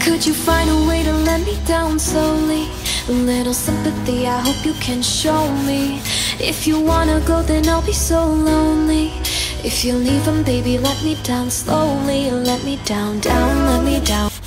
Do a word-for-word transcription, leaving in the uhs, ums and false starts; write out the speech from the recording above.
Could you find a way to let me down slowly? A little sympathy, I hope you can show me. If you wanna go, then I'll be so lonely. If you leave 'em, baby, let me down slowly. Let me down, down, let me down.